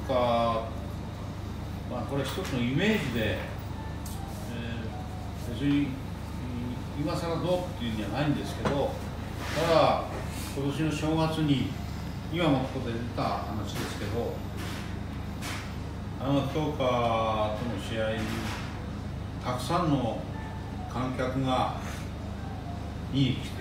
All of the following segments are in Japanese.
カー、これ一つのイメージで、別に今更どうっていうんじゃないんですけど、ただ今年の正月に今もここで出た話ですけど、福岡との試合にたくさんの観客が見に来て、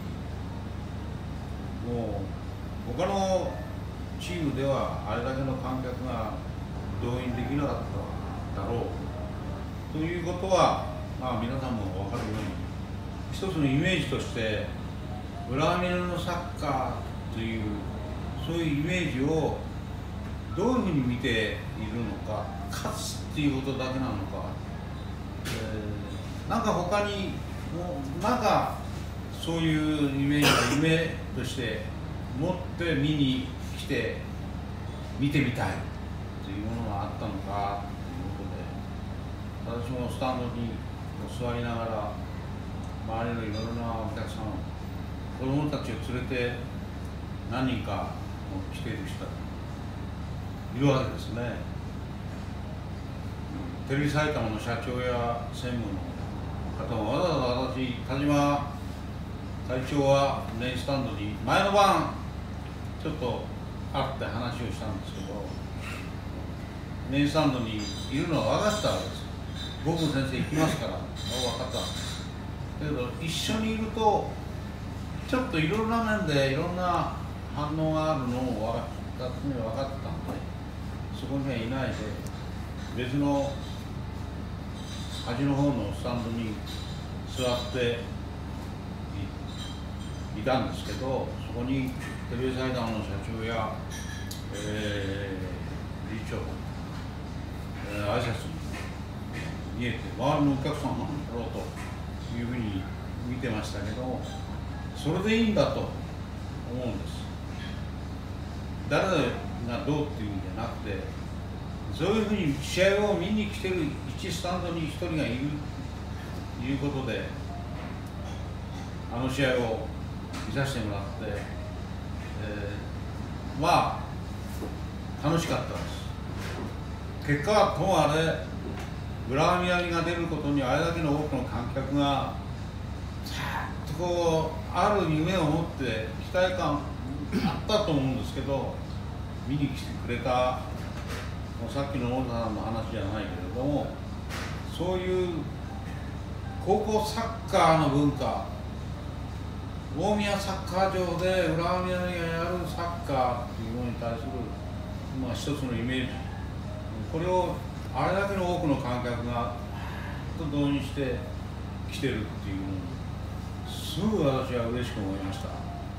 もう他のチームではあれだけの観客が動員できなかっただろうということは、皆さんも分かるように一つのイメージとして浦和美濃のサッカーというそういうイメージをどういうふうに見ているのか、勝つっていうことだけなのか、なんか他になんかそういうイメージが夢として持って見に来て見てみたいというものがあったのかということで、私もスタンドに座りながら周りのいろいろなお客さん、子どもたちを連れて何人か来ている人がいるわけですね。テレビ埼玉の社長や専務の方もわざわざ私、田島会長はメインスタンドに前の晩ちょっと会って話をしたんですけど、メインスタンドにいるのは分かったわけです。僕先生行きますから分かった。だけど一緒にいるとちょっといろんな面でいろんな反応があるのを分かってたので、そこにはいないで別の端の方のスタンドに座っていたんですけど、そこにテレビ埼玉の社長や、理事長、挨拶に見えて、周りのお客さんなんだろうというふうに見てましたけど、それでいいんだと思うんです。誰がどうっていうんじゃなくて、そういうふうに試合を見に来てる一スタンドに一人がいるということで、あの試合を見させてもらって、楽しかったです。結果はともあれ、浦和美波が出ることにあれだけの多くの観客がちゃんとある夢を持って期待感あったと思うんですけど、見に来てくれた、さっきの小田さんの話じゃないけれども、そういう高校サッカーの文化、大宮サッカー場で浦和美波がやるサッカーというものに対する、一つのイメージ、これをあれだけの多くの観客が動員して来てるっていうのをすぐ私は嬉しく思いました。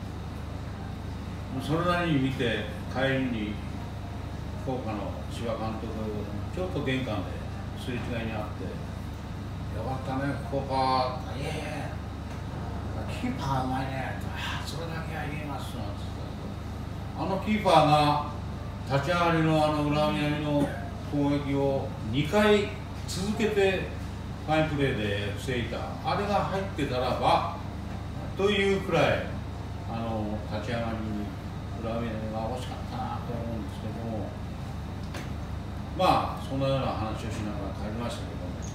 それなりに見て帰りに福岡の千葉監督、ちょっと玄関ですれ違いにあって、よかったね、福岡、いやいや、キーパーうまいね、それだけは言えますなんて言った。キーパーが立ち上がりの浦和美波の攻撃を2回続けてファインプレーで防いだ、あれが入ってたらばというくらい立ち上がりに浦和美波が欲しかったなと思うんですけども、そんなような話をしながら帰りました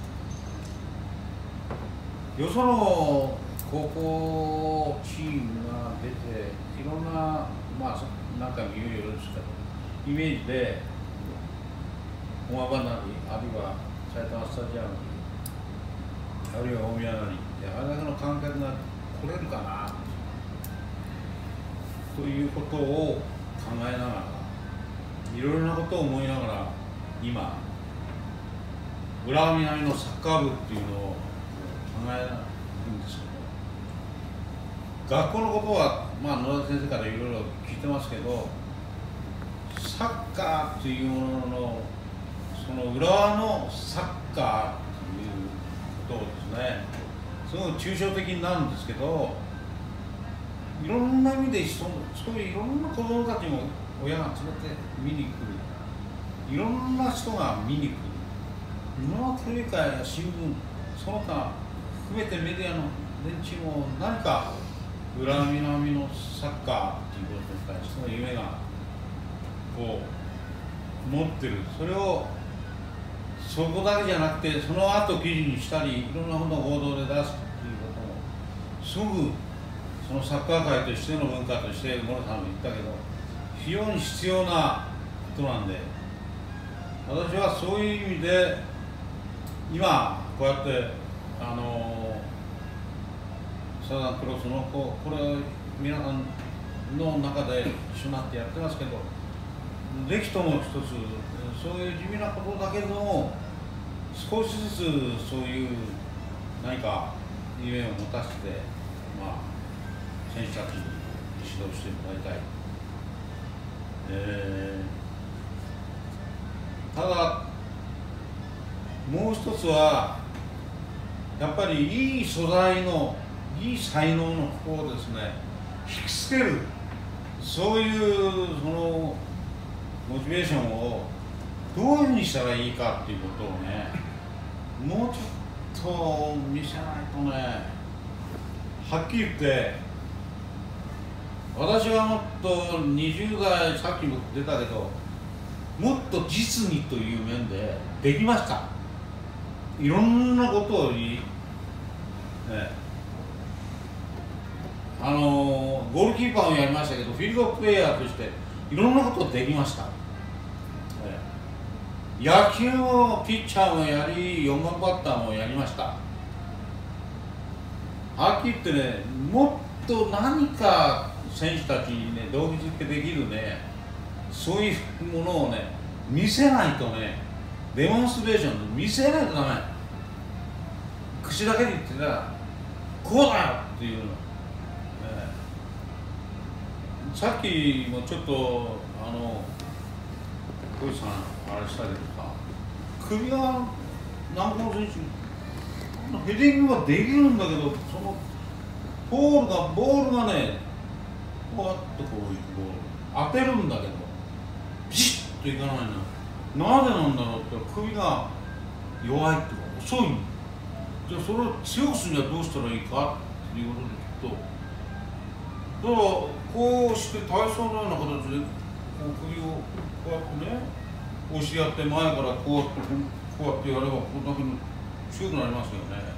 けども、よその高校チームが出ていろんな何回も言うようですけどイメージで駒場なり、あるいは埼玉スタジアムに、あるいは大宮なりってあれだけの観客が来れるかなということを考えながら、いろいろなことを思いながら今浦和美波のサッカー部っていうのを考えるんですけど、学校のことは野田先生からいろいろ聞いてますけど、サッカーというもののその浦和のサッカーということをですね、すごい抽象的になるんですけど、いろんな意味でそういういろんな子どもたちも親が連れて見に来る、いろんな人が見に来る、今のテレビ界や新聞、その他含めてメディアの連中も何か浦和美波のサッカーということに対しての夢が持ってる。それをそこだけじゃなくて、その後記事にしたり、いろんなものを報道で出すっていうこともすぐそのサッカー界としての文化として、モロさんも言ったけど非常に必要なことなんで、私はそういう意味で今こうやってサザンクロスのこれを皆さんの中で一緒になってやってますけど、ぜひとも一つそういう地味なことだけども少しずつそういう何か夢を持たせて、選手たちに指導してもらいたい。ただもう一つはやっぱりいい素材のいい才能の子をですね引きつける、そういうそのモチベーションをどういうふうにしたらいいかっていうことをね、もうちょっと見せないとね、はっきり言って私はもっと20代、さっきも出たけどもっと実にという面でできました。いろんなことをゴールキーパーもやりましたけど、フィールドプレーヤーとしていろんなことできました。野球もピッチャーもやり、4番バッターもやりました。はっきり言ってね、もっと何か選手たちにね動機づけできるね、そういうものをね見せないとね、デモンストレーションで見せないとダメ。口だけで言ってたらこうだよっていうの、さっきもちょっと小石さんあれしたけどさ、首が南高の選手ヘディングはできるんだけど、そのボールがねこうやってこう当てるんだけどビシッといかないな。なぜなんだろうって首が弱いっていうか遅い。じゃあそれを強くするにはどうしたらいいかっていうことで聞くと、だからこうして体操のような形でこう首をこうやってね押しやって前からこうやってやればこれだけの強くなりますよね。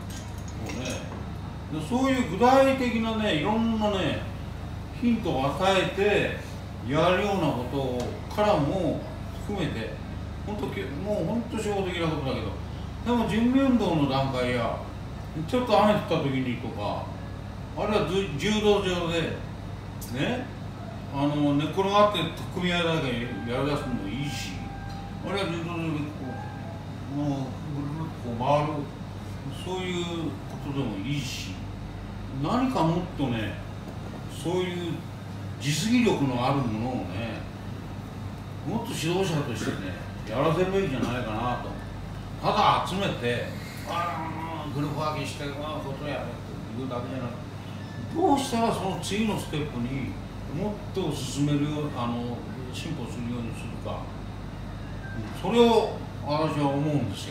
でそういう具体的なねいろんなねヒントを与えてやるようなことからも含めてもう本当初歩的なことだけど、でも準備運動の段階やちょっと雨降った時にとか、あるいは柔道場でね寝っ転がって組み合いだけやりだすのもいいし、あるいは柔道場でこうぐるぐるっとこう回る、そういうことでもいいし、何かもっとねそういう実技力のあるものをねもっと指導者としてねやらせるべきじゃないかなと。ただ集めてグループ分けしてことやれっていうだけじゃなくて、どうしたらその次のステップにもっと進めるよう進歩するようにするか、それを私は思うんですよ。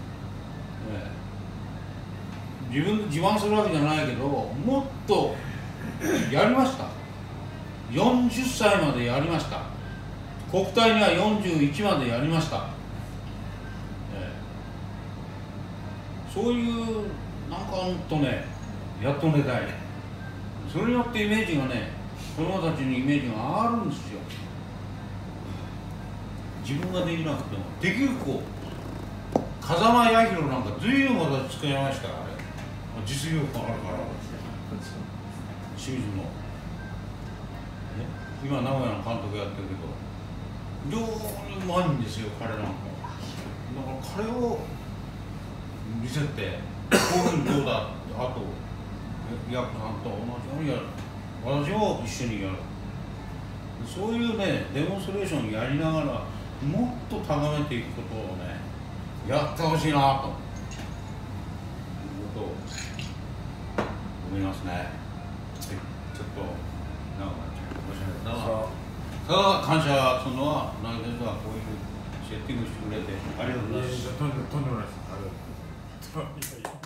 自分で自慢するわけじゃないけど、もっとやりました。40歳までやりました。国体には41までやりました。そういうなんかほんとねやっとねたい。それによってイメージがね、子供たちにイメージがあるんですよ。自分ができなくてもできる子、風間彌弘なんか随分私作りましたからね、実力があるから。清水の、今名古屋の監督やってるけど非常にうまいんですよ彼なんか。だから彼を見せてこういうふうにどうだって、あとヤクさんと同じようにやる、私も一緒にやる、そういうねデモンストレーションやりながらもっと高めていくことをねやってほしいなということを思いますね。ちょっと長くなっちゃう申し訳ない。ただ感謝するのは長井先生がこういうセッティングしてくれてありがとうございます。 とんでもないです。